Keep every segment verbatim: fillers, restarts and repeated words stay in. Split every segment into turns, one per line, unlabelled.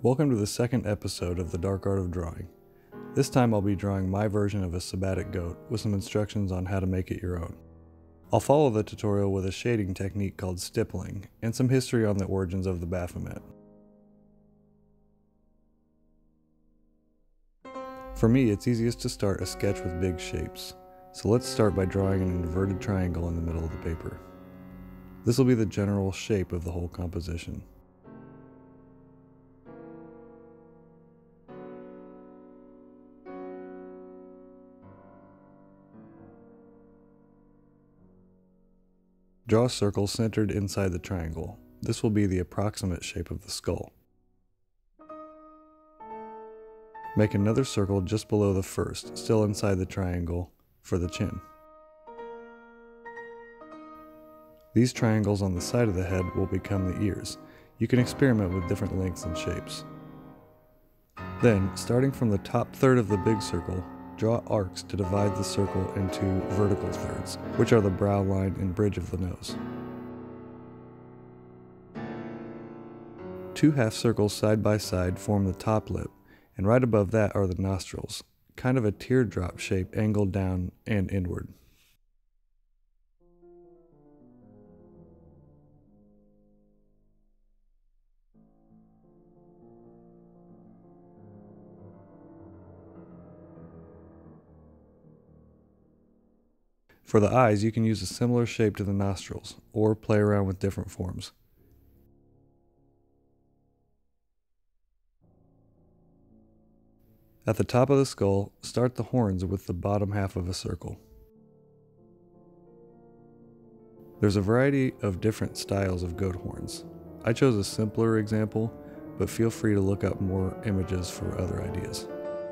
Welcome to the second episode of The Dark Art of Drawing. This time I'll be drawing my version of a sabbatic goat with some instructions on how to make it your own. I'll follow the tutorial with a shading technique called stippling and some history on the origins of the Baphomet. For me, it's easiest to start a sketch with big shapes, so let's start by drawing an inverted triangle in the middle of the paper. This will be the general shape of the whole composition. Draw a circle centered inside the triangle. This will be the approximate shape of the skull. Make another circle just below the first, still inside the triangle, for the chin. These triangles on the side of the head will become the ears. You can experiment with different lengths and shapes. Then, starting from the top third of the big circle, draw arcs to divide the circle into vertical thirds, which are the brow line and bridge of the nose. Two half circles side by side form the top lip, and right above that are the nostrils, kind of a teardrop shape angled down and inward. For the eyes, you can use a similar shape to the nostrils, or play around with different forms. At the top of the skull, start the horns with the bottom half of a circle. There's a variety of different styles of goat horns. I chose a simpler example, but feel free to look up more images for other ideas.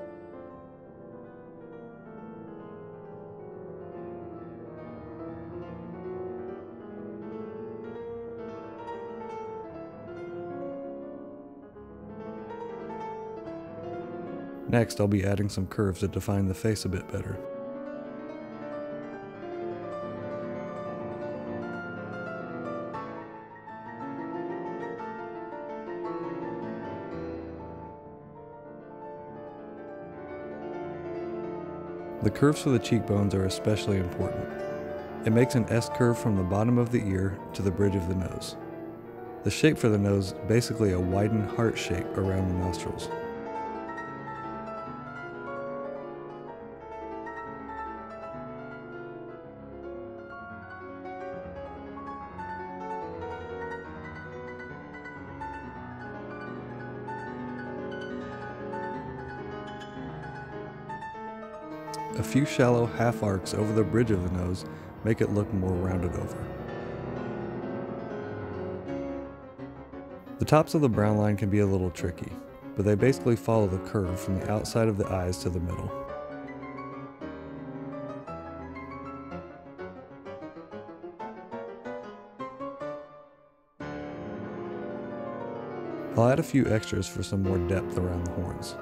Next, I'll be adding some curves to define the face a bit better. The curves for the cheekbones are especially important. It makes an S-curve from the bottom of the ear to the bridge of the nose. The shape for the nose is basically a widened heart shape around the nostrils. A few shallow half arcs over the bridge of the nose make it look more rounded over. The tops of the brow line can be a little tricky, but they basically follow the curve from the outside of the eyes to the middle. I'll add a few extras for some more depth around the horns.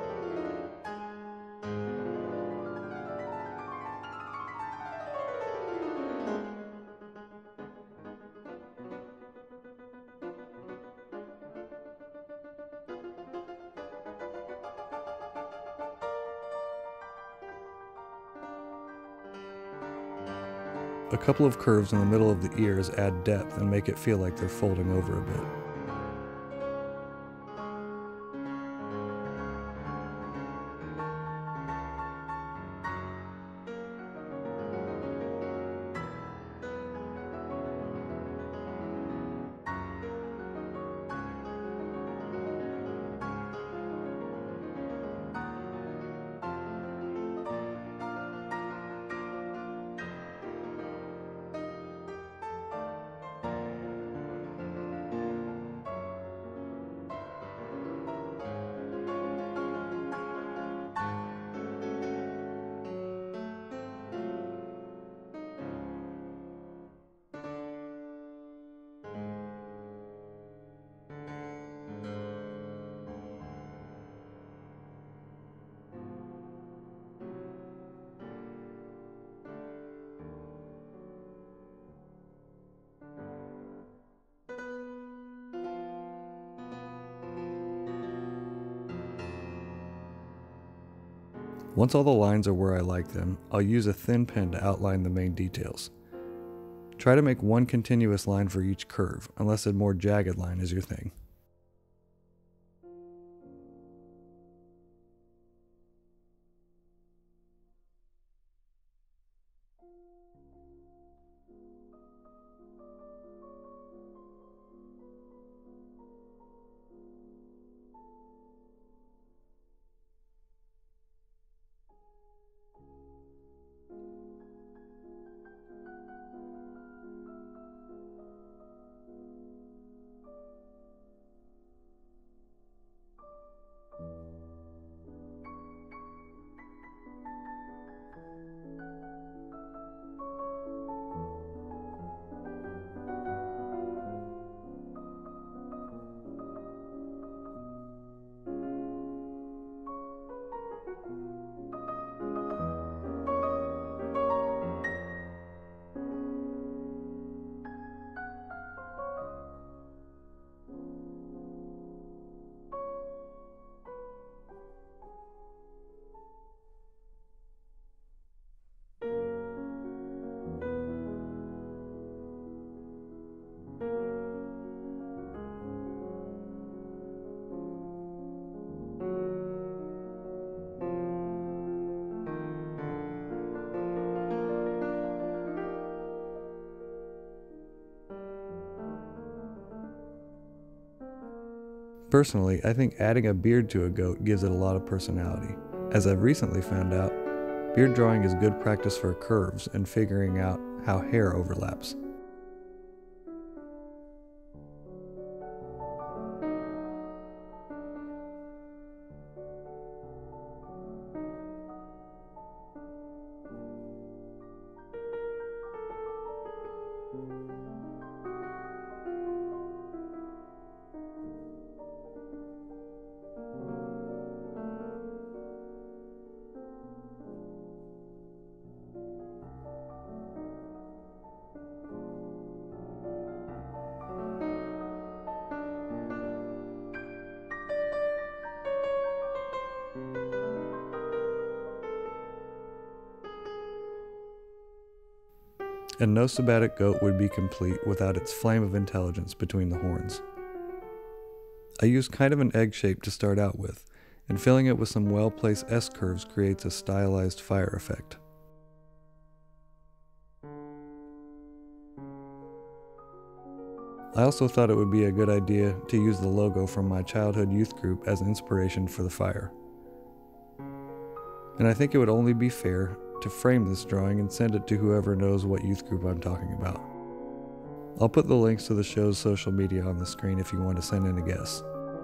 A couple of curves in the middle of the ears add depth and make it feel like they're folding over a bit. Once all the lines are where I like them, I'll use a thin pen to outline the main details. Try to make one continuous line for each curve, unless a more jagged line is your thing. Personally, I think adding a beard to a goat gives it a lot of personality. As I've recently found out, beard drawing is good practice for curves and figuring out how hair overlaps. And no sabbatic goat would be complete without its flame of intelligence between the horns. I used kind of an egg shape to start out with, and filling it with some well-placed S-curves creates a stylized fire effect. I also thought it would be a good idea to use the logo from my childhood youth group as inspiration for the fire. And I think it would only be fair to frame this drawing and send it to whoever knows what youth group I'm talking about. I'll put the links to the show's social media on the screen if you want to send in a guess.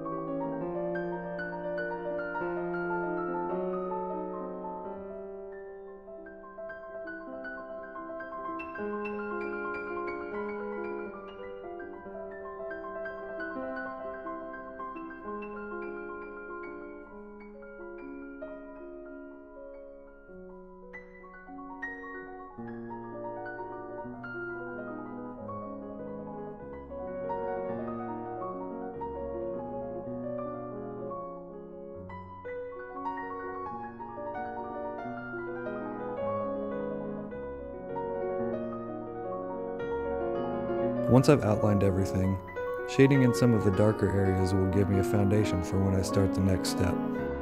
Once I've outlined everything, shading in some of the darker areas will give me a foundation for when I start the next step.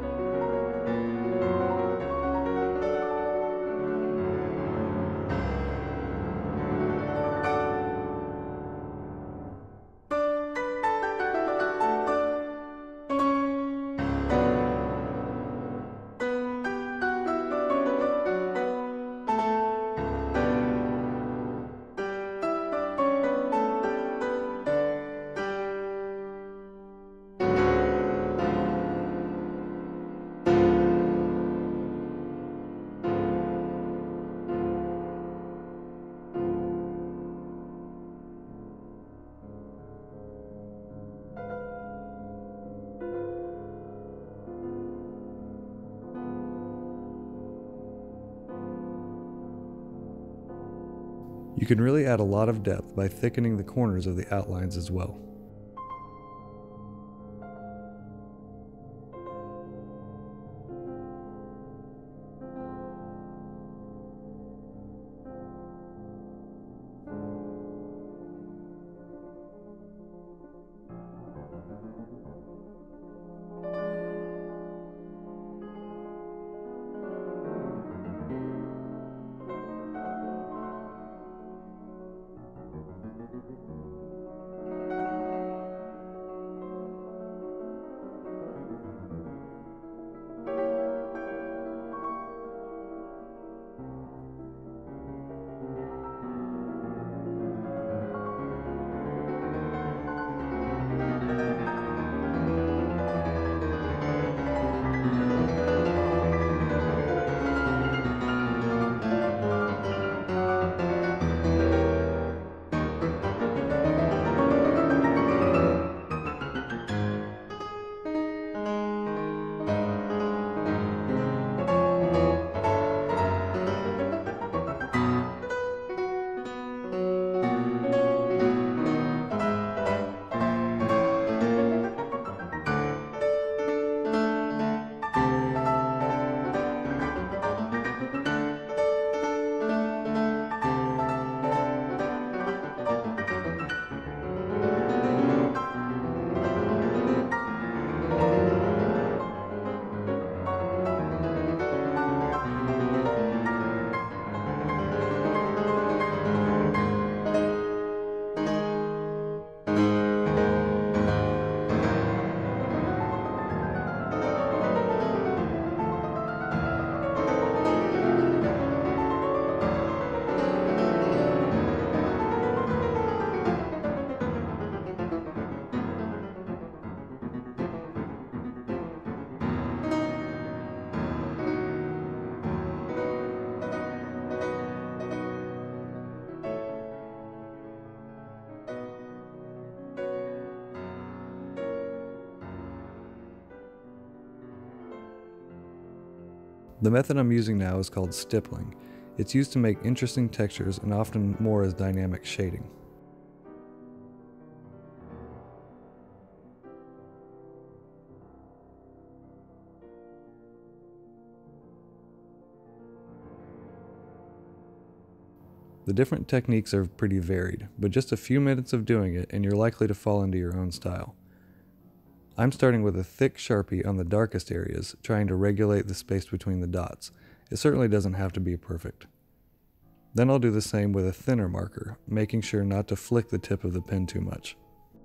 You can really add a lot of depth by thickening the corners of the outlines as well. The method I'm using now is called stippling. It's used to make interesting textures and often more as dynamic shading. The different techniques are pretty varied, but just a few minutes of doing it and you're likely to fall into your own style. I'm starting with a thick Sharpie on the darkest areas, trying to regulate the space between the dots. It certainly doesn't have to be perfect. Then I'll do the same with a thinner marker, making sure not to flick the tip of the pen too much.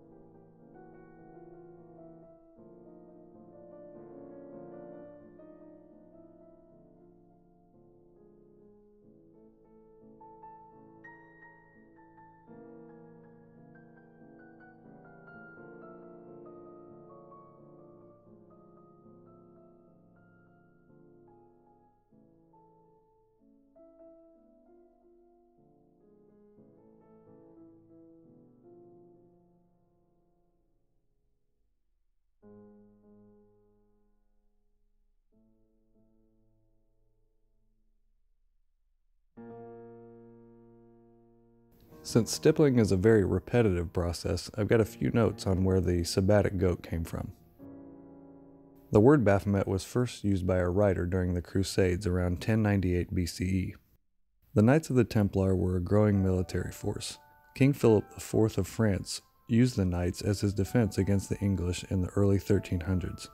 Since stippling is a very repetitive process, I've got a few notes on where the sabbatic goat came from. The word Baphomet was first used by a writer during the Crusades around ten ninety-eight B C E. The Knights of the Templar were a growing military force. King Philip the Fourth of France used the Knights as his defense against the English in the early thirteen hundreds.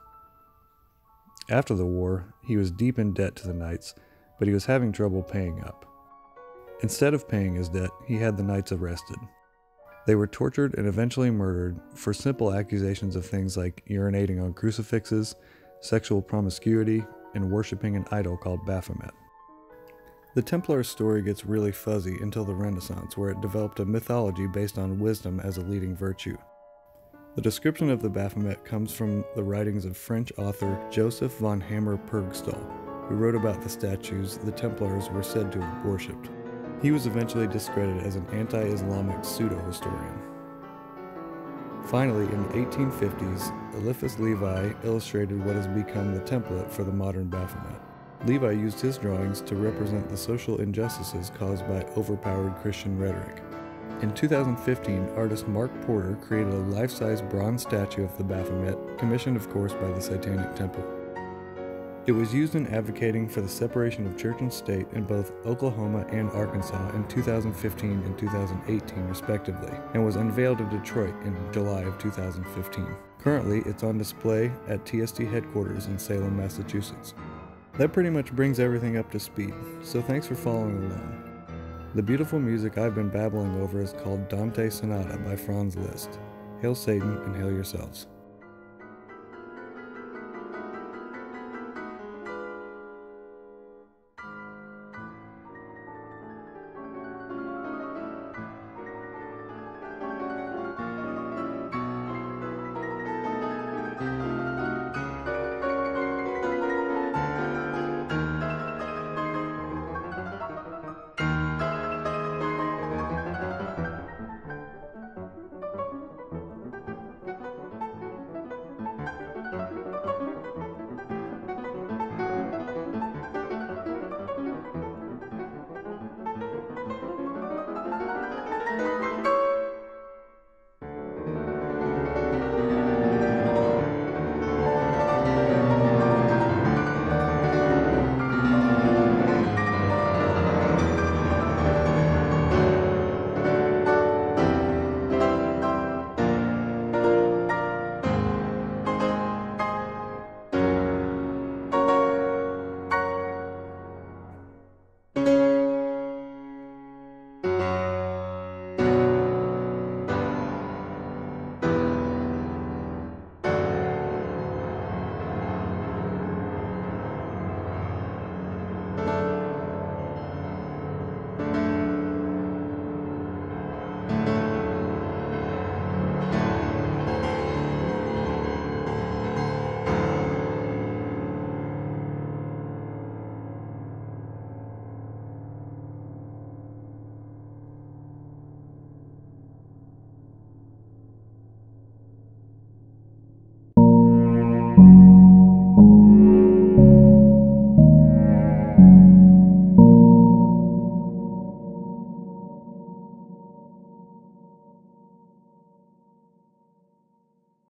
After the war, he was deep in debt to the Knights, but he was having trouble paying up. Instead of paying his debt, he had the Knights arrested. They were tortured and eventually murdered for simple accusations of things like urinating on crucifixes, sexual promiscuity, and worshipping an idol called Baphomet. The Templar story gets really fuzzy until the Renaissance, where it developed a mythology based on wisdom as a leading virtue. The description of the Baphomet comes from the writings of French author Joseph von Hammer-Purgstall, who wrote about the statues the Templars were said to have worshipped. He was eventually discredited as an anti-Islamic pseudo-historian. Finally, in the eighteen fifties, Eliphas Levi illustrated what has become the template for the modern Baphomet. Levi used his drawings to represent the social injustices caused by overpowered Christian rhetoric. In two thousand fifteen, artist Mark Porter created a life-size bronze statue of the Baphomet, commissioned of course by the Satanic Temple. It was used in advocating for the separation of church and state in both Oklahoma and Arkansas in two thousand fifteen and two thousand eighteen respectively, and was unveiled in Detroit in July of two thousand fifteen. Currently, it's on display at T S T headquarters in Salem, Massachusetts. That pretty much brings everything up to speed, so thanks for following along. The beautiful music I've been babbling over is called Dante Sonata by Franz Liszt. Hail Satan and hail yourselves.